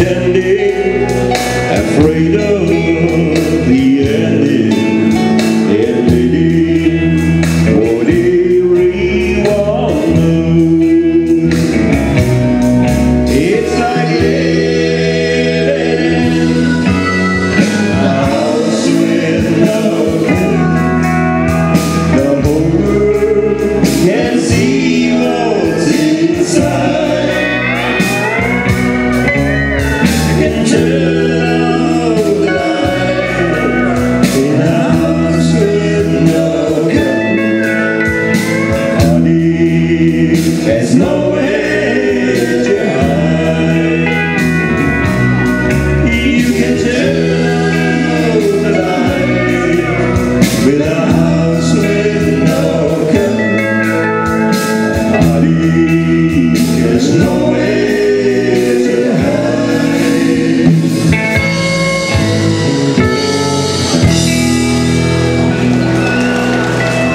standing, afraid of the ending, admitting what everyone knows. It's like living in a house with no curtain. The whole world can see what's inside. There's nowhere to hide. You can turn the light with a house with no curtain. Honey, there's nowhere to hide.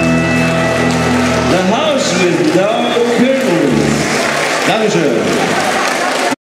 The house with no curtains. Dankeschön.